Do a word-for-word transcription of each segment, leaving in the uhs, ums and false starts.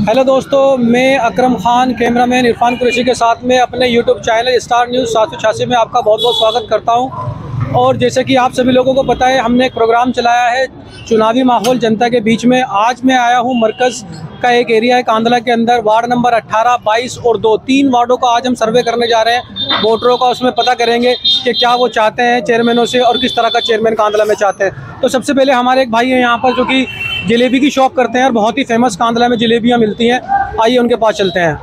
Hello दोस्तों, मैं Akram Khan cameraman Irfan Qureshi के साथ में अपने यूट्यूब चैनल स्टार न्यूज़ सात सौ छियासी में आपका बहुत बहुत स्वागत करता हूं। और जैसे कि आप सभी लोगों को पता है, हमने एक प्रोग्राम चलाया है चुनावी माहौल जनता के बीच में। आज मैं आया हूं मरकज़ का एक एरिया है कांदला के अंदर, वार्ड नंबर अट्ठारह, बाईस और दो, तीन वार्डों का आज हम सर्वे करने जा रहे हैं वोटरों का। उसमें पता करेंगे कि क्या वो चाहते हैं चेयरमैनों से और किस तरह का चेयरमैन कांदला में चाहते हैं। तो सबसे पहले हमारे एक भाई हैं यहाँ पर जो कि जलेबी की शॉप करते हैं और बहुत ही फेमस कांदला में जलेबियाँ मिलती हैं। आइए उनके पास चलते हैं।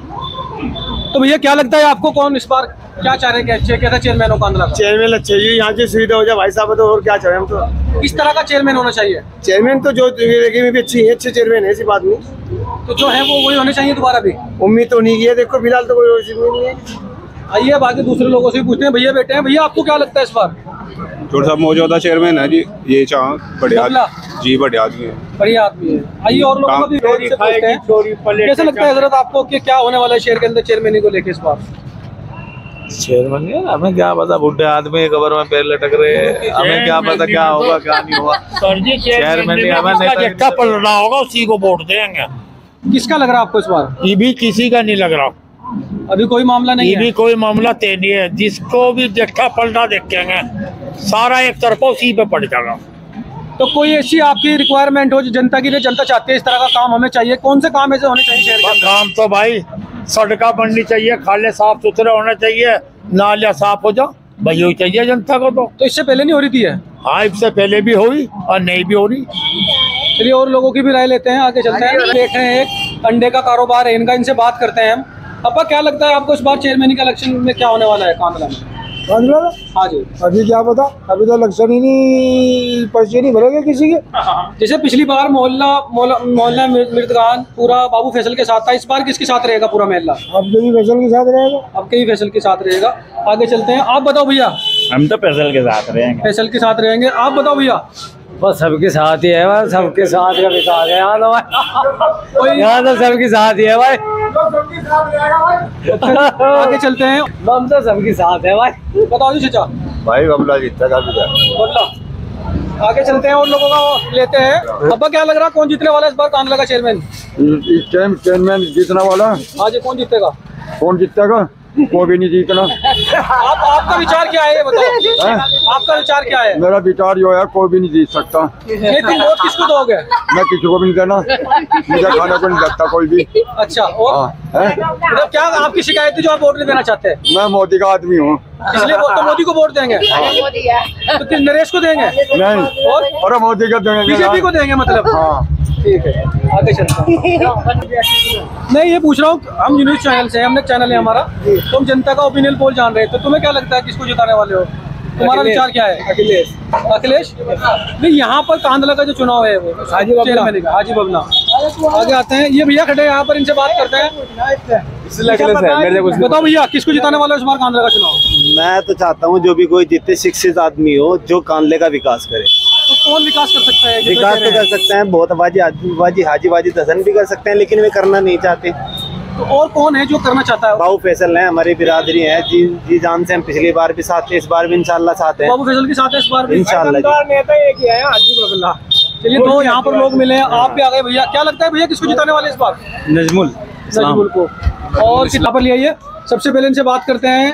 तो भैया क्या लगता है आपको, कौन इस बार क्या चाह रहे हैं, क्या कैसा चेयरमैन हो कांदला का? चेयरमैन अच्छे, यहाँ की सुविधा हो जाए भाई साहब, तो और क्या चाहे हम तो। किस तरह का चेयरमैन होना चाहिए? चेयरमैन तो जो देखने में भी अच्छी है, अच्छे चेयरमैन है, ऐसी बात नहीं। तो जो है वो वही होने चाहिए दोबारा भी? उम्मीद तो नहीं है, देखो फिलहाल तो कोई नहीं है। आइए बाकी दूसरे लोगों से भी पूछते हैं। भैया बेटे हैं, भैया आपको क्या लगता है इस बार? छोटा सा मौजूदा चेयरमैन है जी, ये चाह बढ़िया जी, बढ़िया आदमी है, बढ़िया आदमी है। आइए और लोगों को भी से पूछते हैं। कैसा लगता है हजरत आपको कि क्या होने वाला है शहर के अंदर चेयरमैनी को लेके इस बार? चेयरमैन हमें क्या पता, बुढ़े आदमी कबर में पैर लटक रहे, हमें क्या पता क्या होगा क्या नहीं होगा। चेयरमैन हमें पड़ रहा होगा, उसी को वोट देंगे। किसका लग रहा है आपको इस बार? ये भी किसी का नहीं लग रहा, अभी कोई मामला नहीं ये है। भी कोई मामला तय नहीं है। जिसको भी देखा पलटा देखेंगे, सारा एक तरफा उसी पे पड़ जाएगा। तो कोई ऐसी आपकी रिक्वायरमेंट हो जो जनता के लिए, जनता चाहती है इस तरह का काम हमें चाहिए, कौन से काम ऐसे होने चाहिए शहर के अंदर? काम तो भाई सड़का बननी चाहिए, खाले साफ सुथरे होने चाहिए, नालियाँ साफ हो जाओ, भाई यही चाहिए जनता को। तो तो इससे पहले नहीं हो रही थी है? हाँ, इससे पहले भी हुई और नहीं भी हो रही। चलिए और लोगों की भी राय लेते हैं, आगे चलते हैं। देख रहे हैं एक अंडे का कारोबार है इनका, इनसे बात करते हैं हम। अपा क्या लगता है आपको इस बार चेयरमैन का इलेक्शन में क्या होने वाला है कांदला में? कांदला? हाँ जी। अभी क्या पता, अभी तो इलेक्शन ही नहीं, पर्चे नहीं भरेंगे किसी के। जैसे पिछली बार मोहल्ला मोहल्ला मिर्दगान पूरा बाबू फैसल के साथ था, इस बार किसके साथ रहेगा पूरा मोहल्ला? अब के भी फैसल के साथ रहेगा। अब के भी फैसल के साथ रहेगा। आगे चलते हैं। आप बताओ भैया। हम तो फैसल के साथ रहेंगे। फैसल के साथ रहेंगे। आप बताओ भैया। बस सबके साथ ही है भाई, सबके साथ का विकास है यहाँ तो भाई, यहाँ तो सबके साथ ही है भाई। आगे चलते हैं। हम तो सबके साथ है भाई। बताओ जी चाचा। भाई बबला जीतेगा। बबला। आगे चलते हैं और लोगों का लेते हैं। अब्बा क्या लग रहा है कौन जीतने वाला है इस बार कांदला का चेयरमैन? इस टाइम चेयरमैन जीतने वाला। हाँ जी, कौन जीतेगा? कौन जीतेगा? कोई भी नहीं जीतना। आप आपका विचार क्या है ये बताओ? आपका विचार क्या है? मेरा विचार जो है, कोई भी नहीं जीत सकता। लेकिन वोट किसको दोगे? मैं किसी को भी नहीं देना, मुझे खाने को नहीं लगता कोई भी। अच्छा, और मतलब क्या आपकी शिकायत है जो आप वोट नहीं देना चाहते? मैं मोदी का आदमी हूँ, इसलिए तो मोदी को वोट देंगे। तो किस नरेश को देंगे? नहीं, और और मोदी का देंगे, बीजेपी को देंगे मतलब? हाँ ठीक है, आगे चलते हैं। मैं ये पूछ रहा हूँ, हम न्यूज़ चैनल से, हमने चैनल है हमारा, तो हम जनता का ओपिनियन पोल जान रहे हैं। तो तुम्हें क्या लगता है किसको जिताने वाले हो? तुम्हारा विचार क्या है? अखिलेश। अखिलेश नहीं, यहाँ पर कांदला का जो चुनाव है वो हाजी बबला, हाजी बबला। आगे आते हैं, ये भैया खड़े हैं यहाँ पर, इनसे बात करते हैं। बताओ भैया किसको जिताने वाला है इस बार कांदला का चुनाव? मैं तो चाहता हूँ जो भी कोई जितने शिक्षित आदमी हो, जो कांदले का विकास करे। तो कौन विकास कर सकता है? विकास तो कर सकते हैं बहुत, बाजी बाजी हाजी बाजी दसन भी कर सकते हैं, लेकिन वे करना नहीं चाहते। तो और कौन है जो करना चाहता है? बाबू फैसल है, हमारी बिरादरी है जी, जी जान से हम पिछली बार भी साथ थे, इस बार भी इंशाल्लाह साथ हैं। बाबू फैसल के साथ है इस बार भी इंशाल्लाह। नेता एक ही है, हाजी बबला। चलिए, तो यहाँ पर लोग मिले हैं, आप भी आ गए। भैया क्या लगता है भैया किसको जिताने वाले इस बार? नजमुल नजमुल को। और कितना पर लिया, सबसे पहले इनसे बात करते हैं।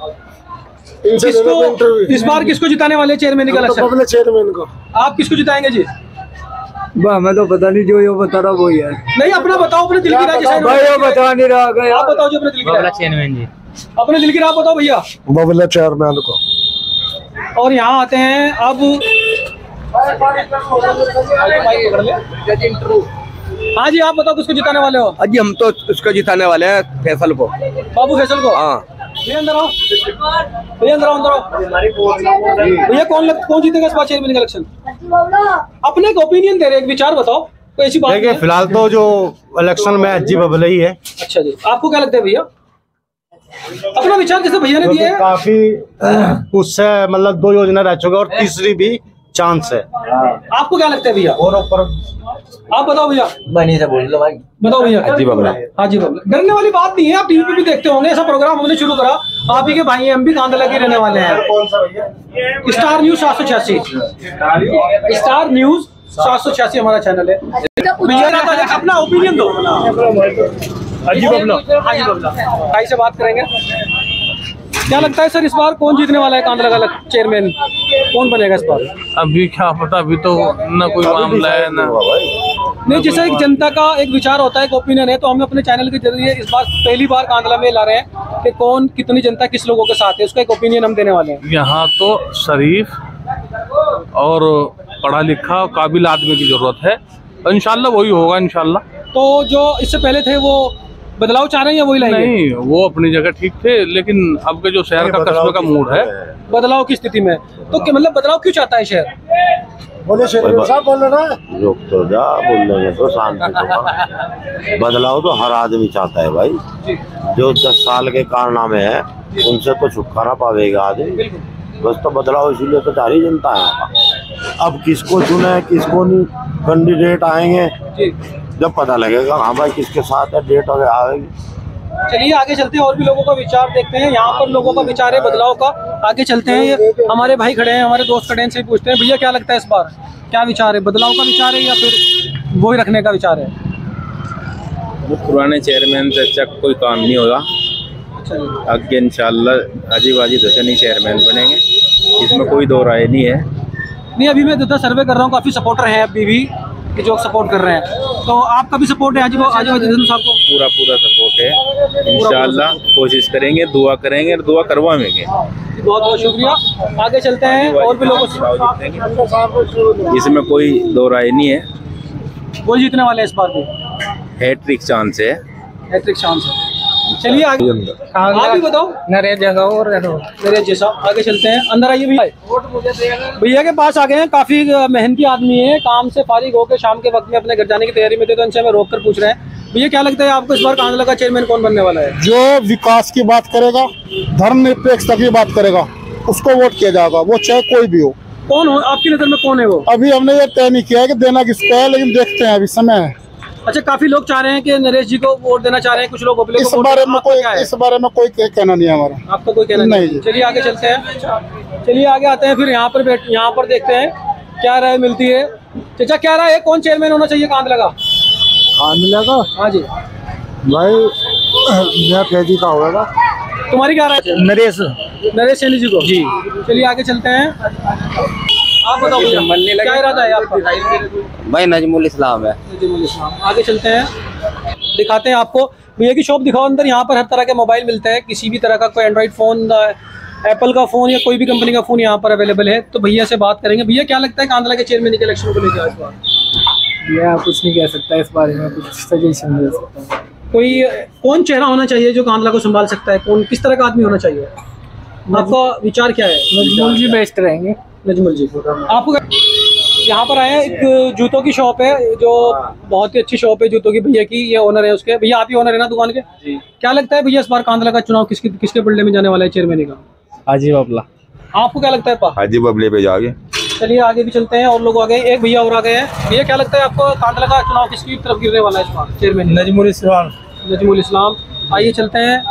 किसको इस बार किसको जिताने वाले चेयरमैन का इलेक्शन? चेयरमैन को। आप किसको जिताएंगे जी? हमें तो पता नहीं, जो ये बता रहा वही है। नहीं, अपना बताओ, अपने दिल की राय। भाई बता नहीं रहा, आप बताओ जो अपने दिल की राय। चेयरमैन जी, अपने दिल की राय बताओ भैया। बबला चेयरमैन को। और यहाँ आते हैं अब। हाँ जी, आप बताओ किसको जिताने वाले हो? जी हम तो उसको जिताने वाले हैं, फैसल को। बाबू फैसल को? हाँ। भैया अंदर आओ, भैया अंदर आओ, अंदर आओ। भैया कौन लग, कौन जीतेगा इस बार चेयरमैन का इलेक्शन? अपने एक ओपिनियन दे रहे, एक विचार बताओ, कोई ऐसी बात? देखिए फिलहाल तो जो इलेक्शन में हाजी बबला ही है। अच्छा जी, आपको क्या लगता है भैया? अपना विचार जैसे भैया ने दिया है। काफी उससे मतलब दो योजना रह चुके और तीसरी भी चांस है। आपको क्या लगता है भैया? और ऊपर आप बताओ भैया। बनी से बोल लो भाई। बताओ भैया। हाजी बबला। हाजी बबला। डरने वाली बात नहीं है, आप टीवी पे भी देखते होंगे, ऐसा प्रोग्राम हमने शुरू करा, आप ही के भाई हैं, हम भी कांदला के रहने वाले हैं। कौन सा भैया? स्टार न्यूज सात सौ छियासी, स्टार न्यूज सात सौ छियासी हमारा चैनल है। भैया अपना ओपिनियन दो। हाजी बबला हाजी बबला भाई से बात करेंगे। क्या लगता है सर इस बार कौन जीतने वाला है कांदला का चेयरमैन, कौन बनेगा इस बार? अभी क्या पता, अभी तो ना कोई मामला है ना। नहीं, जैसे एक जनता का एक विचार होता है, एक ओपिनियन है, तो हम अपने चैनल के जरिए इस बार पहली बार कांदला में ला रहे हैं कि कौन कितनी जनता किस लोगों के साथ है, उसका एक ओपिनियन हम देने वाले हैं। यहाँ तो शरीफ और पढ़ा लिखा काबिल आदमी की जरूरत है, इंशाल्लाह वही होगा इंशाल्लाह। तो जो इससे पहले थे वो बदलाव चाह रहे हैं या वही लाएंगे? नहीं, वो अपनी जगह ठीक थे, लेकिन अब के जो शहर का कस्बे का मूड है बदलाव की स्थिति में, तो क्या मतलब बदलाव क्यों चाहता है शहर? बोले साहब बोल रहे ना, रुक तो जा, बोलेंगे तो शांति से। बदलाव तो हर आदमी चाहता है भाई। जो दस साल के कारनामे है उनसे तो छुटकारा पावेगा आदमी, बस। तो बदलाव इसीलिए तो सारी जनता है। अब किसको चुने किसको नहीं, कैंडिडेट आएंगे जब पता लगेगा हाँ भाई किसके साथ है, डेट आएगी। चलिए आगे चलते हैं और भी लोगों का विचार देखते हैं। यहाँ पर लोगों का विचार है बदलाव का, आगे चलते हैं। ये हमारे भाई खड़े हैं, हमारे दोस्त खड़े हैं, इनसे पूछते हैं भैया क्या लगता है इस बार क्या विचार है, बदलाव का विचार है या फिर वही रखने का विचार है? वो पुराने चेयरमैन से अच्छा कोई काम नहीं होगा। आगे इंशाल्लाह अजीब अजीब दशा नहीं चेयरमैन बनेंगे, इसमें कोई दो राय नहीं है। नहीं, अभी मैं जितना सर्वे कर रहा हूँ काफ़ी सपोर्टर हैं अभी भी कि जो सपोर्ट कर रहे हैं, तो आपका भी सपोर्ट है आजीब आजीब साहब को? पूरा पूरा सपोर्ट है, इंशाल्लाह कोशिश करेंगे, दुआ करेंगे और दुआ करवाएंगे। बहुत बहुत शुक्रिया। आगे चलते हैं और भी लोगों से। इसमें कोई दो राय नहीं है, वो जीतने वाले हैं इस बार भी, हैट्रिक चांस है, हैट्रिक चांस है। चलिए आगे आप भी बताओ। नरेश जैसा और नरेश जैसा। आगे चलते हैं, अंदर आइए भैया। भैया के पास आ गए हैं, काफी मेहनती आदमी है, काम से फारिग होकर शाम के वक्त में अपने घर जाने की तैयारी में थे, तो इनसे हमें रोक कर पूछ रहे हैं भैया क्या लगता है आपको इस बार कांदला का चेयरमैन कौन बनने वाला है? जो विकास की बात करेगा, धर्मनिरपेक्षता की बात करेगा, उसको वोट किया जाएगा, वो चाहे कोई भी हो। कौन हो आपकी नजर में, कौन है वो? अभी हमने ये तय नहीं किया है कि देना किसको है, लेकिन देखते हैं, अभी समय है। अच्छा, काफी लोग चाह रहे हैं कि नरेश जी को वोट देना चाह रहे हैं, कुछ लोग इस बारे में कोई इस बारे में कोई कहना नहीं है हमारा। आपका कोई कहना नहीं? चलिए आगे चलते हैं, चलिए आगे आते हैं, फिर यहाँ पर बैठ यहाँ पर देखते हैं क्या राय मिलती है। चाचा क्या राय है, कौन चेयरमैन होना चाहिए कांदला का? कांदला का? हाँ जी भाई मेरा फैजी का होगा। तुम्हारी क्या राय? नरेश नरेश सैनी जी को जी। चलिए आगे चलते हैं, आप बताओ क्या इरादा है आपका? भाई नजमुल इस्लाम है। नजमुल इस्लाम। आगे चलते हैं, दिखाते हैं आपको भैया की शॉप दिखाओ अंदर। यहाँ पर हर तरह के मोबाइल मिलते हैं, किसी भी तरह का, कोई एंड्रॉइड फ़ोन, एप्पल का फ़ोन या कोई भी कंपनी का फ़ोन यहाँ पर अवेलेबल है। तो भैया से बात करेंगे। भैया क्या लगता है कांदला के चेयरमैन के इलेक्शन को लेकर इस बार? भैया कुछ नहीं कह सकता इस बारे में, कुछ सजेशन दे सकता हूँ। कोई कौन चेहरा होना चाहिए जो कांदला को संभाल सकता है, कौन किस तरह का आदमी होना चाहिए, आपका विचार क्या है? नजमुल जी बेस्ट रहेंगे। नजमुल जी। आपको यहाँ पर आए हैं, एक जूतों की शॉप है जो बहुत ही अच्छी शॉप है जूतों की, भैया की, ये ओनर है उसके। भैया आप ही ओनर है ना दुकान के? जी। क्या लगता है भैया इस बार कांदला का चुनाव किसके किसके बल्ले में जाने वाला है चेयरमैन का? हाजी बबला। आपको क्या लगता है पा? हाजी बबले पे जाओगे। चलिए आगे भी चलते हैं, और लोग आ गए, एक भैया और आ गए हैं। भैया क्या लगता है आपको कांदला का चुनाव किसकी तरफ गिरने वाला है इस बार चेयरमैन? नजमुल इस्लाम। नजमुल इस्लाम। आइए चलते हैं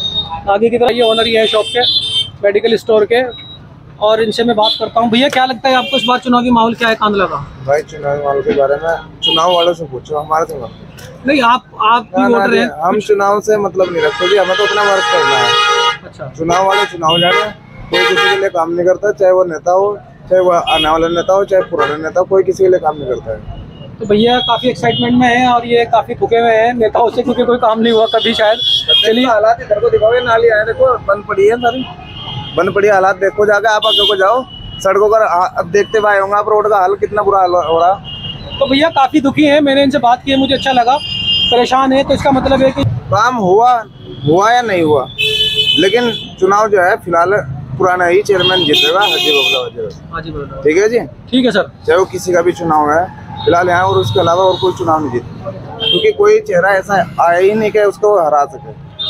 आगे की तरफ, ये ओनर ही है शॉप के, मेडिकल स्टोर के, और इनसे मैं बात करता हूँ। भैया क्या लगता है आपको इस बार चुनावी माहौल क्या है कांदला का? भाई चुनावी माहौल के बारे में चुनाव वालों से पूछो, हमारे से मत। नहीं, आप आप भी वोटर हैं। हम चुनाव से मतलब नहीं रखते जी, हमें तो अपना वर्क करना है। अच्छा। चुनाव वाले चुनाव जाने, कोई किसी के लिए काम नहीं करता, चाहे वो नेता हो, चाहे वो आने वाला नेता हो, चाहे पुराना नेता, कोई किसी के लिए काम नहीं करता है। तो भैया काफी एक्साइटमेंट में है और ये काफी थके हुए हैं नेताओं से, क्योंकि कोई काम नहीं हुआ कभी शायद। चलिए हालात इधर को दिखाओ, नाली आए देखो बंद पड़ी है सारी, बंद पड़ी हालात देखो जाके, आप आगे को जाओ सड़कों का, अब देखते भाई होंगे आप रोड का हाल कितना बुरा हाल हो रहा। तो भैया काफी दुखी है, मैंने इनसे बात की है, मुझे अच्छा लगा, परेशान है, तो इसका मतलब है कि काम हुआ हुआ या नहीं हुआ, लेकिन चुनाव जो है फिलहाल पुराना ही चेयरमैन जीतेगा, हाजी बबला। हाजी बबला। ठीक है जी, ठीक है सर। चाहे वो किसी का भी चुनाव है फिलहाल यहाँ, और उसके अलावा और कोई चुनाव नहीं जीता, क्योंकि कोई चेहरा ऐसा आया ही नहीं कि उसको हरा सके।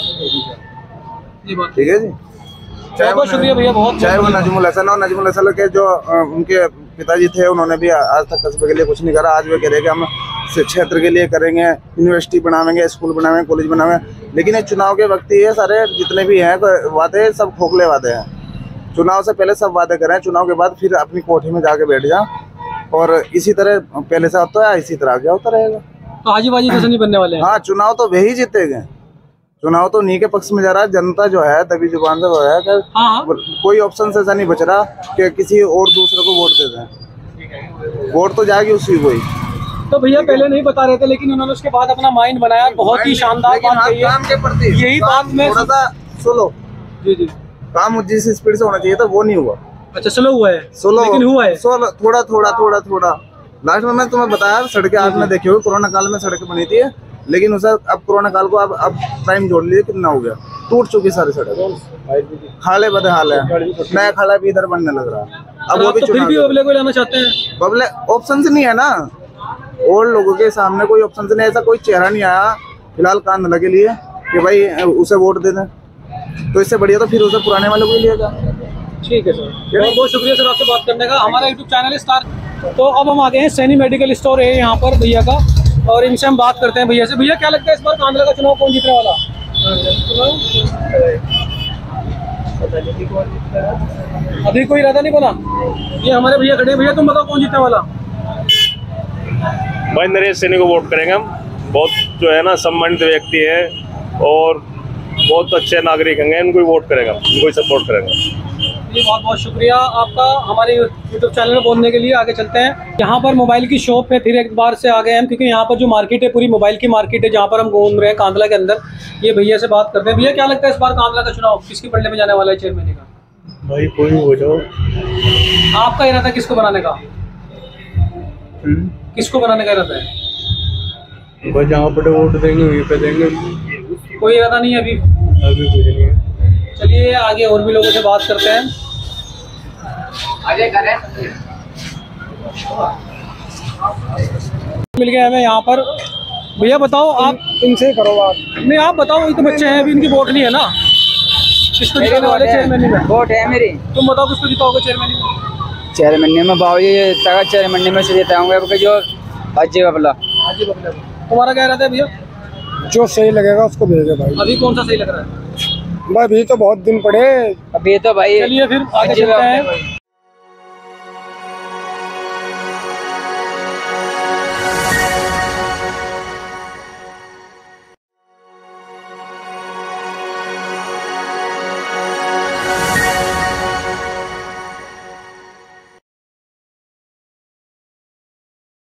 ठीक है जी, बहुत शुक्रिया भैया, बहुत चाहे वो नजमुल हसन और नजमुल हसन के जो उनके पिताजी थे, उन्होंने भी आज तक कस्बे के लिए कुछ नहीं करा। आज वे कह रहे कि हम क्षेत्र के लिए करेंगे, यूनिवर्सिटी बनावेंगे, स्कूल बनावेंगे, कॉलेज बनावेंगे, लेकिन ये चुनाव के वक्त ये सारे जितने भी हैं वादे सब खोखले वादे हैं। चुनाव से पहले सब वादे करें, चुनाव के बाद फिर अपनी कोठी में जाके बैठ जाओ, और इसी तरह पहले से होता है इसी तरह आगे होता रहेगा। तो हाजी बाजी जैसे नहीं बनने वाले हैं। हाँ, चुनाव तो वही जीतेंगे, चुनाव तो नी के पक्ष में जा रहा है। जनता जो है तभी जुबान से वो है कि हाँ। कोई ऑप्शन से ऐसा नहीं बच रहा कि किसी और दूसरे को वोट दे दें। वोट तो जाएगी उसी को ही। तो भैया पहले नहीं बता रहे थे, लेकिन उन्होंने उसके बाद अपना माइंड बनाया। बहुत ही शानदार बात कही है। काम के प्रति यही बात में थोड़ा सा सोलो जी जी काम जिस स्पीड से होना चाहिए था वो नहीं हुआ। अच्छा, स्लो हुआ है, सोलो लेकिन हुआ है सोलो, थोड़ा थोड़ा थोड़ा थोड़ा। लास्ट में मैं तुम्हें बताया, सड़कें आपने देखी होगी, कोरोना काल में सड़कें बनी थी, लेकिन उसे अब कोरोना काल को अब अब टाइम जोड़ लिए, कितना हो गया, टूट चुकी सारी सड़क, खाले बदे हाल है, नया खाला भी इधर बनने लग रहा है। अब वो भी तो फिर भी बबले को लाना चाहते हैं। बबले ऑप्शन से नहीं है ना, और लोगों के सामने कोई ऑप्शन से नहीं, ऐसा कोई चेहरा नहीं आया फिलहाल कांधला के लिए कि भाई उसे वोट दे दें। तो इससे बढ़िया तो फिर उसे पुराने वालों को लिएगा। ठीक है सर, बहुत बहुत शुक्रिया सर आपसे बात करने का। हमारा यूट्यूब चैनल है स्टार। तो अब हम आ गए हैं सैनी मेडिकल स्टोर है यहाँ पर भैया का, और इनसे हम बात करते हैं भैया से। भैया क्या लगता है इस बार कांधला का चुनाव कौन जीतने वाला? अभी कोई इरादा नहीं बना। ये हमारे भैया खड़े। भैया तुम बताओ कौन जीतने वाला? भाई नरेश सैनी को वोट करेंगे हम। बहुत जो है ना सम्मानित व्यक्ति है और बहुत अच्छे नागरिक हैं, इनको ही वोट करेंगे, इनको ही सपोर्ट करेंगे। जी बहुत बहुत शुक्रिया आपका हमारे यूट्यूब चैनल में बोलने के लिए। आगे चलते हैं। यहाँ पर मोबाइल की शॉप है, फिर एक बार से आ गए हम, क्योंकि यहाँ पर जो मार्केट है पूरी मोबाइल की मार्केट है, जहाँ पर हम घूम रहे हैं कांधला के अंदर। ये भैया से बात करते हैं। भैया क्या लगता है इस बार कांधला का चुनाव किसकी पलड़े में जाने वाला है चेयरमैन का? भाई कोई हो जाओ। आपका इरादा किसको बनाने का? किसको बनाने का इरादा है? भाई जहाँ पर वोट देंगे वहीं पे देंगे। कोई इरादा नहीं है अभी? अभी कुछ नहीं है। चलिए आगे और भी लोगों से बात करते हैं। मिल गया हमें यहाँ पर। भैया बताओ आप, इनसे करो बात। नहीं आप बताओ, ये तो बच्चे हैं अभी, इनकी वोट नहीं है ना, किसको जिताने वाले चेयरमैन में? वोट है मेरी। तुम बताओ किसको जिताओगे चेयरमैन में? चेयरमैन में बाबू ये तक चेयरमैन में से जिताऊंगा क्योंकि जो हाजी बबला। हाजी बबला। तुम्हारा क्या इरादा है भैया? जो सही लगेगा उसको भेजे भाई। अभी कौन सा सही लग रहा है? भाई अभी तो बहुत दिन पड़े। अभी तो भाई चलिए फिर आगे चलते हैं।